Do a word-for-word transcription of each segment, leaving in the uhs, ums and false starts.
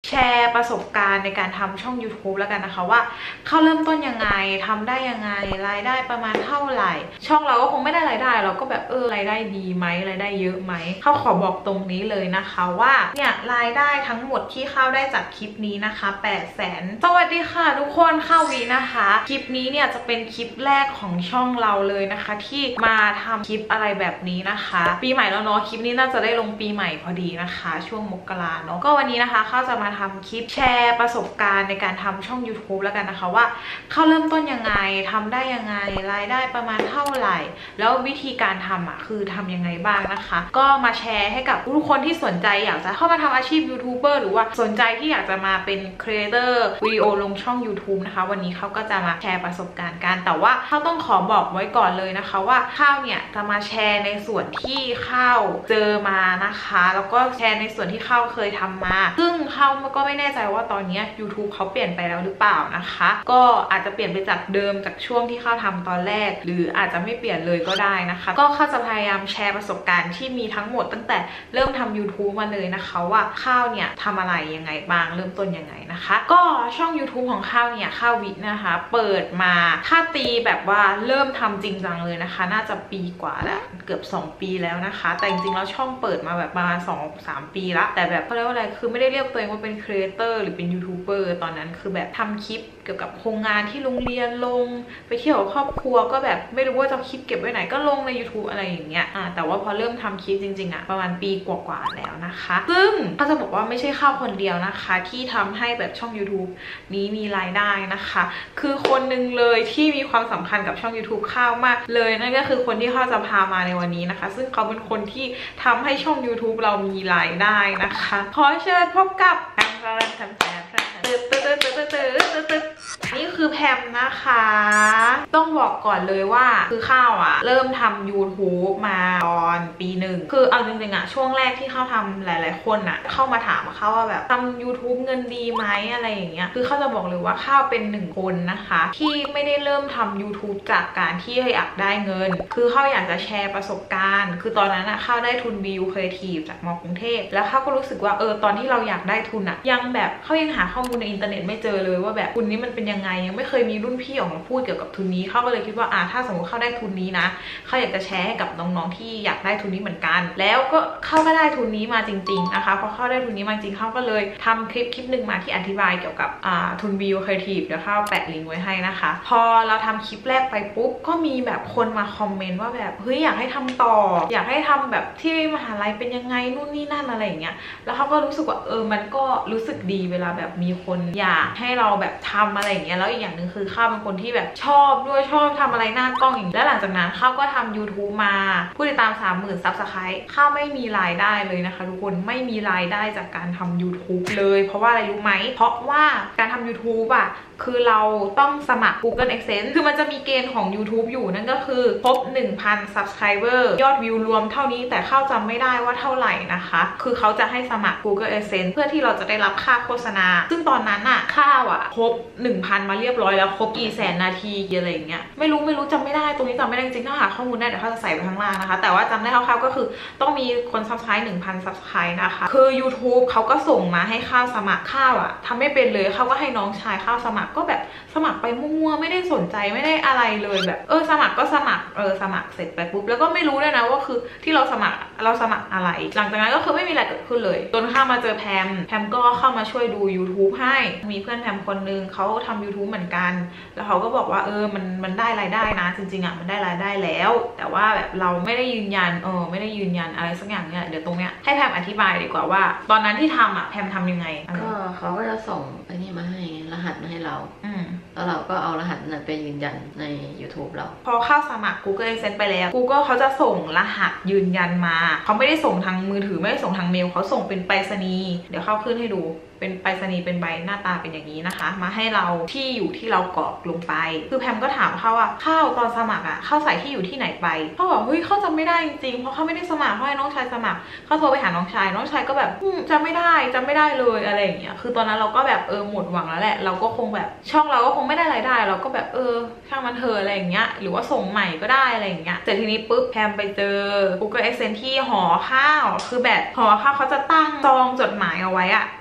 แชร์ประสบการณ์ในการทำช่อง ยูทูบ แล้วกันนะคะว่าเขาเริ่มต้นยังไงทำได้ยังไงรายได้ประมาณเท่าไหร่ช่องเราก็คงไม่ได้รายได้เราก็แบบเออรายได้ดีไหมรายได้เยอะไหมเขาขอบอกตรงนี้เลยนะคะว่าเนี่ยรายได้ทั้งหมดที่เข้าได้จากคลิปนี้นะคะแปดแสนสวัสดีค่ะทุกคนเข้าวีนะคะคลิปนี้เนี่ยจะเป็นคลิปแรกของช่องเราเลยนะคะที่มาทำคลิปอะไรแบบนี้นะคะปีใหม่แล้วเนาะคลิปนี้น่าจะได้ลงปีใหม่พอดีนะคะช่วงมกราเนาะก็วันนี้นะคะเขาจะมาทำคลิปแชร์ประสบการณ์ในการทำช่อง ยูทูบ แล้วกันนะคะว่าเขาเริ่มต้นยังไงทำได้ยังไงรายได้ประมาณเท่าไหร่แล้ววิธีการทำอ่ะคือทำยังไงบ้างนะคะก็มาแชร์ให้กับทุกคนที่สนใจอยากจะเข้ามาทำอาชีพยูทูบเบอร์หรือว่าสนใจที่อยากจะมาเป็นครีเอเตอร์วิดีโอลงช่อง ยูทูบ นะคะวันนี้เขาก็จะมาแชร์ประสบการณ์กันแต่ว่าเขาต้องขอบอกไว้ก่อนเลยนะคะว่าข้าวเนี่ยจะมาแชร์ในส่วนที่ข้าวเจอมานะคะแล้วก็แชร์ในส่วนที่ข้าวเคยทำมาซึ่งข้าวก็ไม่แน่ใจว่าตอนนี้ ยูทูบ เขาเปลี่ยนไปแล้วหรือเปล่านะคะก็อาจจะเปลี่ยนไปจากเดิมจากช่วงที่ข้าวทำตอนแรกหรืออาจจะไม่เปลี่ยนเลยก็ได้นะคะก็ข้าวจะพยายามแชร์ประสบการณ์ที่มีทั้งหมดตั้งแต่เริ่มทำ ยูทูบ มาเลยนะคะว่าข้าวเนี่ยทำอะไรยังไงบ้างเริ่มต้นยังไงนะคะก็ช่อง ยูทูบ ของข้าวเนี่ยข้าววินะคะเปิดมาถ้าตีแบบว่าเริ่มทำจริงจังเลยนะคะน่าจะปีกว่าแล้วเกือบสองปีแล้วนะคะแต่จริงๆแล้วช่องเปิดมาแบบประมาณ สองถึงสาม ปีละแต่แบบเขาเรียกว่าอะไรคือไม่ได้เรียกตัวเองว่าเป็นครีเอเตอร์หรือเป็นยูทูบเบอร์ตอนนั้นคือแบบทำคลิปเกี่ยวกับโครงงานที่โรงเรียนลงไปเที่ยวกับครอบครัวก็แบบไม่รู้ว่าจะคลิปเก็บไว้ไหนก็ลงใน ยูทูบ อะไรอย่างเงี้ยอ่าแต่ว่าพอเริ่มทำคลิปจริงๆอะประมาณปีกว่าๆแล้วนะคะซึ่งก็จะบอกว่าไม่ใช่ข้าวคนเดียวนะคะที่ทำให้แบบช่อง ยูทูบ นี้มีรายได้นะคะคือคนหนึ่งเลยที่มีความสำคัญกับช่อง ยูทูบ ข้าวมากเลยนั่นก็คือคนที่ข้าวจะพามาในวันนี้นะคะซึ่งเขาเป็นคนที่ทำให้ช่อง ยูทูบ เรามีรายได้นะคะขอเชิญพบกับแพมแพมแพมแพมตึ๊ดตึ๊ดตึ๊ดตึ๊ดตึ๊ดตึ๊ดตึ๊ดนี่คือแพมนะคะต้องบอกก่อนเลยว่าคือข้าวอะเริ่มทำ ยูทูบ มาตอนปีหนึ่งคือเอาจริงๆอะช่วงแรกที่ข้าวทำหลายๆคนอะเข้ามาถามข้าวว่าแบบทำ ยูทูบ เงินดีไหมอะไรอย่างเงี้ยคือข้าวจะบอกเลยว่าข้าวเป็นหนึ่งคนนะคะที่ไม่ได้เริ่มทำ ยูทูบ จากการที่อยากได้เงินคือข้าวอยากจะแชร์ประสบการณ์คือตอนนั้นอะข้าวได้ทุน บี ยู Creative จากม.กรุงเทพแล้วข้าวก็รู้สึกว่าเออตอนที่เราอยากได้ทุนอะยังแบบเขายังหาข้อมูลในอินเทอร์เน็ตไม่เจอเลยว่าแบบทุนนี้มันเป็นยังไงยังไม่เคยมีรุ่นพี่ออกมาพูดเกี่ยวกับทุนนี้เขาก็เลยคิดว่าอ่าถ้าสมมติเข้าได้ทุนนี้นะเขาอยากจะแชร์ให้กับน้องๆที่อยากได้ทุนนี้เหมือนกันแล้วก็เข้าก็ได้ทุนนี้มาจริงๆนะคะพอเข้าได้ทุนนี้มาจริงเขาก็เลยทำคลิปคลิปหนึ่งมาที่อธิบายเกี่ยวกับอ่าทุน บี ยู Creative เดี๋ยวข้าวแปะลิงก์ไว้ให้นะคะพอเราทำคลิปแรกไปปุ๊บก็มีแบบคนมาคอมเมนต์ว่าแบบเฮ้ยอยากให้ทำต่ออยากให้ทำแบบที่มหาลัยเป็นยังไงนู่นนี่นั่นอะไรอย่างเงี้ยแล้วเขาก็รู้สึกว่าเออมันก็รู้สึกดีเวลาแบบมีคนอยากให้เราแบบทำอะไรอย่างเงี้ยแล้วอีกอย่างหนึ่งคือข้าวเป็นคนที่แบบชอบด้วยชอบทำอะไรหน้ากล้องอย่างนี้แล้วหลังจากนั้นข้าวก็ทำ ยูทูบ มาผู้ติดตาม สามหมื่น ซับสไครบ์ข้าวไม่มีรายได้เลยนะคะทุกคนไม่มีรายได้จากการทำ ยูทูบ เลยเพราะว่าอะไรรู้ไหมเพราะว่าการทำ ยูทูบ อ่ะคือเราต้องสมัคร กูเกิล แอดเซนส์ คือมันจะมีเกณฑ์ของ ยูทูบ อยู่นั่นก็คือครบ หนึ่งพัน ซับสไครเบอร์ ยอดวิวรวมเท่านี้แต่ข้าวจำไม่ได้ว่าเท่าไหร่นะคะคือเขาจะให้สมัคร กูเกิล แอดเซนส์ เพื่อที่เราจะได้รับค่าโฆษณาซึ่งตอนนั้นอะข้าวอะครบ หนึ่งพัน มาเรียบร้อยแล้วครบกี่แสนนาทีอะไรอย่างเงี้ยไม่รู้ไม่รู้จำไม่ได้ตรงนี้จำไม่ได้จริงๆถ้าหาข้อมูลได้เดี๋ยวเขาจะใส่ไปข้างล่างนะคะแต่ว่าจำได้คร่าวๆก็คือต้องมีคนซับสไครบ์ หนึ่งพัน ซับสไครบ์นะคะคือ ยูทูบ เขาก็ส่งมาให้ข้าวสมัครข้าวอะทำไม่เป็นเลยข้าวก็ให้น้องชายข้าวสมัครก็แบบสมัครไปมั่วๆไม่ได้สนใจไม่ได้อะไรเลยแบบเออสมัครก็สมัครเออสมัครเสร็จไปปุ๊บแล้วก็ไม่รู้ด้วยนะว่าคือที่เราสมัครเราสมัครอะไรหลังจากนั้นก็คือไม่มีอะไรเกิดขึ้นเลยจนข้ามาเจอแพมแพมก็เข้ามาช่วยดู ยูทูบ ให้มีเพื่อนแพมคนนึงเขาทำ ยูทูบ เหมือนกันแล้วเขาก็บอกว่าเออมันมันได้รายได้นะจริงๆอ่ะมันได้รายได้แล้วแต่ว่าแบบเราไม่ได้ยืนยันเออไม่ได้ยืนยันอะไรสักอย่างเนี่ยเดี๋ยวตรงเนี้ยให้แพมอธิบายดีกว่าว่าตอนนั้นที่ทำอ่ะแพมทำยังไงก็เขาก็จะส่งไอ้นี่มาให้รหัสมาให้เราอืมแล้วเราก็เอารหัสนั้นไปยืนยันใน ยูทูบ เราพอเข้าสมัคร กูเกิล แอดเซนส์ ไปแล้ว Google เขาจะส่งรหัสยืนยันมาเขาไม่ได้ส่งทางมือถือไม่ได้ส่งทางเมลเขาส่งเป็นไปรษณีย์เดี๋ยวเข้าขึ้นให้ดูเป็นไปรษณีย์เป็นใบหน้าตาเป็นอย่างนี้นะคะมาให้เราที่อยู่ที่เรากรอกลงไปคือแพมก็ถามเขาว่าเข้าตอนสมัครอ่ะเข้าใส่ที่อยู่ที่ไหนไปเขาบอกเฮ้ยเขาจำไม่ได้จริงๆเพราะเขาไม่ได้สมัครเขาให้น้องชายสมัครเขาโทรไปหาน้องชายน้องชายก็แบบจำไม่ได้จำไม่ได้เลยอะไรอย่างเงี้ยคือตอนนั้นเราก็แบบเออหมดหวังแล้วแหละเราก็คงแบบช่องเราก็คงไม่ได้รายได้เราก็แบบเออช่างมันเถอะอะไรอย่างเงี้ยหรือว่าส่งใหม่ก็ได้อะไรอย่างเงี้ยแต่ทีนี้ปุ๊บแพมไปเจอ กูเกิล แอดเซนส์ ที่หอข้าวคือแบบหอข้าวเขาจะตั้งซองจดหมายเอาไว้อะ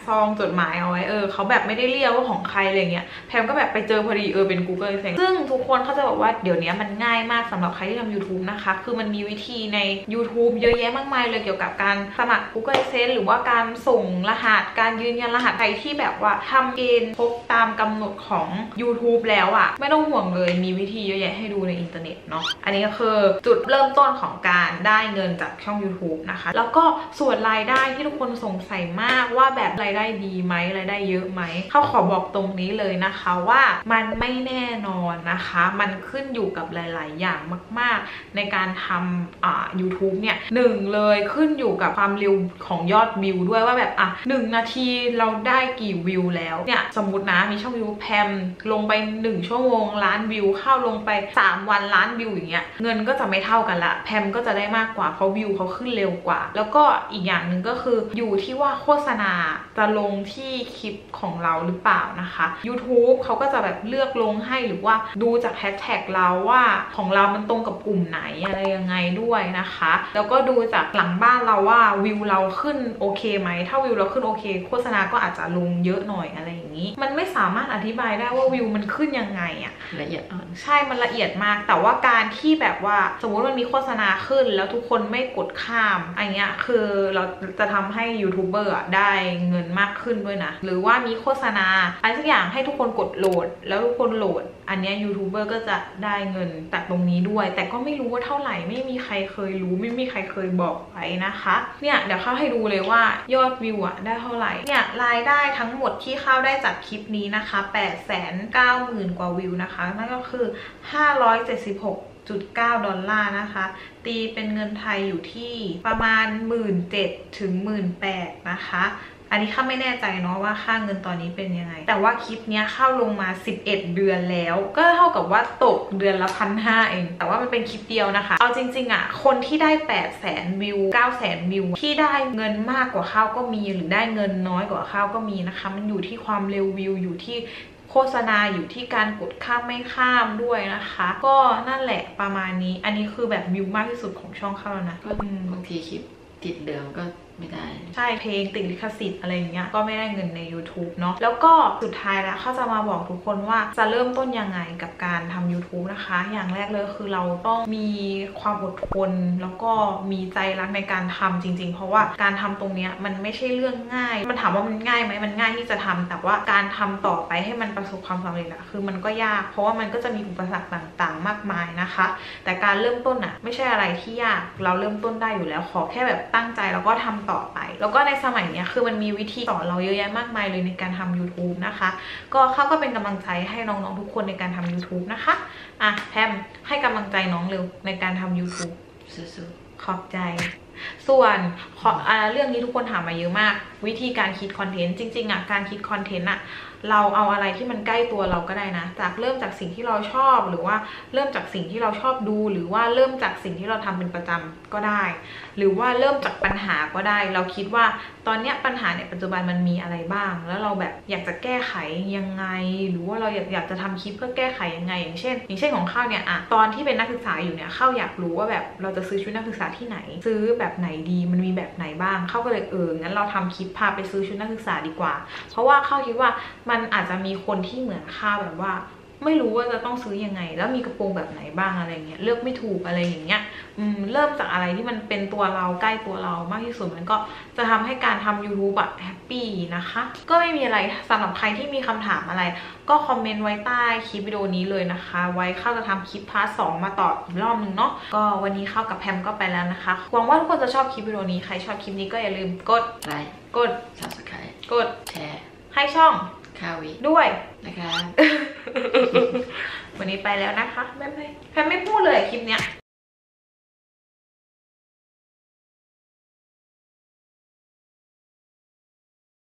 ซองจดหมายเอาไว้เออเขาแบบไม่ได้เรียกว่าของใครอะไรเงี้ยแพมก็แบบไปเจอพอดีเออเป็น Google Adsense ซึ่งทุกคนเขาจะบอกว่าเดี๋ยวนี้มันง่ายมากสำหรับใครที่ทำ YouTube นะคะคือมันมีวิธีใน YouTube เยอะแยะมากมายเลยเกี่ยวกับการสมัคร Google Adsense หรือว่าการส่งรหัสการยืนยันรหัสใครที่แบบว่าทำเกณฑ์ครบตามกำหนดของ YouTube แล้วอะไม่ต้องห่วงเลยมีวิธีเยอะแยะให้ดูในอินเทอร์เน็ตเนาะอันนี้ก็คือจุดเริ่มต้นของการได้เงินจากช่อง YouTube นะคะแล้วก็ส่วนรายได้ที่ทุกคนสงสัยมากว่าแบบรายได้ดีไหมรายได้เยอะไหมเขาขอบอกตรงนี้เลยนะคะว่ามันไม่แน่นอนนะคะมันขึ้นอยู่กับหลายๆอย่างมากๆในการทำอ่า YouTube เนี่ยหนึ่งเลยขึ้นอยู่กับความเร็วของยอดวิวด้วยว่าแบบอ่ะหนึ่งนาทีเราได้กี่วิวแล้วเนี่ยสมมุตินะมีช่อง YouTube แพมลงไปหนึ่งชั่วโมงล้านวิวเข้าลงไปสามวันล้านวิวอย่างเงี้ยเงินก็จะไม่เท่ากันละแพมก็จะได้มากกว่าเพราะวิวเขาขึ้นเร็วกว่าแล้วก็อีกอย่างหนึ่งก็คืออยู่ที่ว่าโฆษณาจะลงที่คลิปของเราหรือเปล่านะคะ YouTube เขาก็จะแบบเลือกลงให้หรือว่าดูจากแฮชแท็กเราว่าของเรามันตรงกับกลุ่มไหนอะไรยังไงด้วยนะคะแล้วก็ดูจากหลังบ้านเราว่าวิวเราขึ้นโอเคไหมถ้าวิวเราขึ้นโอเคโฆษณาก็อาจจะลงเยอะหน่อยอะไรอย่างนี้มันไม่สามารถอธิบายได้ว่าวิวมันขึ้นยังไงอะละเอียดอ่อนใช่มันละเอียดมากแต่ว่าการที่แบบว่าสมมติมันมีโฆษณาขึ้นแล้วทุกคนไม่กดข้ามอันเนี้ยคือเราจะทำให้ยูทูบเบอร์ได้เงินมากขึ้นด้วยนะหรือว่ามีโฆษณาอะไรสักอย่างให้ทุกคนกดโหลดแล้วทุกคนโหลดอันเนี้ยยูทูบเบอร์ก็จะได้เงินจากตรงนี้ด้วยแต่ก็ไม่รู้ว่าเท่าไหร่ไม่มีใครเคยรู้ไม่มีใครเคยบอกไว้นะคะเนี่ยเดี๋ยวเข้าให้ดูเลยว่ายอดวิวอะได้เท่าไหร่เนี่ยรายได้ทั้งหมดที่เข้าได้จากคลิปนี้นะคะแปดแสนเก้าหมื่นกว่าวิวนะคะนั่นก็คือห้าร้อยเจ็ดสิบหกจุดเก้าดอลลาร์นะคะตีเป็นเงินไทยอยู่ที่ประมาณ หนึ่งหมื่นเจ็ดพัน ถึง หนึ่งหมื่นแปดพัน นะคะอันนี้ข้าไม่แน่ใจเนาะว่าค่าเงินตอนนี้เป็นยังไงแต่ว่าคลิปนี้เข้าลงมาสิบเอ็ดเดือนแล้วก็เท่ากับว่าตกเดือนละพันห้าเองแต่ว่ามันเป็นคลิปเดียวนะคะเอาจริงๆอ่ะคนที่ได้แปดแสนวิวเก้าแสนวิวที่ได้เงินมากกว่าข้าวก็มีหรือได้เงินน้อยกว่าข้าวก็มีนะคะมันอยู่ที่ความเร็ววิวอยู่ที่โฆษณาอยู่ที่การกดข้ามไม่ข้ามด้วยนะคะก็นั่นแหละประมาณนี้อันนี้คือแบบวิวมากที่สุดของช่องข้าวแล้วนะก็บางทีคลิปติดเดิมก็ไม่ได้ใช่เพลงติดลิขสิทธิ์อะไรอย่างเงี้ยก็ไม่ได้เงินใน YouTube เนาะแล้วก็สุดท้ายแล้วเขาจะมาบอกทุกคนว่าจะเริ่มต้นยังไงกับการทำ YouTube นะคะอย่างแรกเลยคือเราต้องมีความอดทนแล้วก็มีใจรักในการทำจริงๆเพราะว่าการทำตรงเนี้ยมันไม่ใช่เรื่องง่ายมันถามว่ามันง่ายไหมมันง่ายที่จะทำแต่ว่าการทำต่อไปให้มันประสบความสำเร็จอะคือมันก็ยากเพราะว่ามันก็จะมีอุปสรรคต่างๆมากมายนะคะแต่การเริ่มต้นอะไม่ใช่อะไรที่ยากเราเริ่มต้นได้อยู่แล้วขอแค่แบบตั้งใจแล้วก็ทำต่อไปแล้วก็ในสมัยนี้คือมันมีวิธีสอนเราเยอะแยะมากมายเลยในการทำ YouTube นะคะก็เขาก็เป็นกำลังใจให้น้องๆทุกคนในการทำ YouTube นะคะอ่ะแพมให้กำลังใจน้องเร็วในการทำ YouTube สู้ๆขอบใจส่วนขออ่าเรื่องนี้ทุกคนถามมาเยอะมากวิธีการคิดคอนเทนต์จริงๆอ่ะการคิดคอนเทนต์อ่ะเราเอาอะไรที่มันใกล้ตัวเราก็ได้นะจากเริ่มจากสิ่งที่เราชอบหรือว่าเริ่มจากสิ่งที่เราชอบดูหรือว่าเริ่มจากสิ่งที่เราทำเป็นประจำก็ได้หรือว่าเริ่มจากปัญหาก็ได้เราคิดว่าตอนเนี้ยปัญหาในปัจจุบันมันมีอะไรบ้างแล้วเราแบบอยากจะแก้ไขยังไงหรือว่าเราอยากอยากจะทำคลิปเพื่อแก้ไขยังไงอย่างเช่นอย่างเช่นของข้าวเนี่ยอะตอนที่เป็นนักศึกษาอยู่เนี่ยข้าวอยากรู้ว่าแบบเราจะซื้อชุดนักศึกษาที่ไหนซื้อแบบไหนดีมันมีแบบไหนบ้างข้าวก็เลยเอองั้นเราทำคลิปพาไปซื้อชุดนักศึกษาดีกว่าเพราะว่าข้าวคิดว่ามันอาจจะมีคนที่เหมือนข้าวแบบว่าไม่รู้ว่าจะต้องซื้อยังไงแล้วมีกระโปรงแบบไหนบ้างอะไรเงี้ยเลือกไม่ถูกอะไรอย่างเงี้ยอืมเริ่มจากอะไรที่มันเป็นตัวเราใกล้ตัวเรามากที่สุดมันก็จะทำให้การทำ YouTube อะแฮปปี้นะคะก็ไม่มีอะไรสำหรับใครที่มีคำถามอะไรก็คอมเมนต์ไว้ใต้คลิปวิดีโอนี้เลยนะคะไว้เข้าจะทำคลิปพาร์ทสองมาต่ออีกรอบนึงเนาะก็วันนี้เข้ากับแพมก็ไปแล้วนะคะหวังว่าทุกคนจะชอบคลิปวิดีโอนี้ใครชอบคลิปนี้ก็อย่าลืมกดไลค์กด Subscribe กดแชร์ให้ช่องข้าวิด้วยนะคะวันนี้ไปแล้วนะคะบ๊ายบายแพมไม่พูดเลยคลิปเนี้ย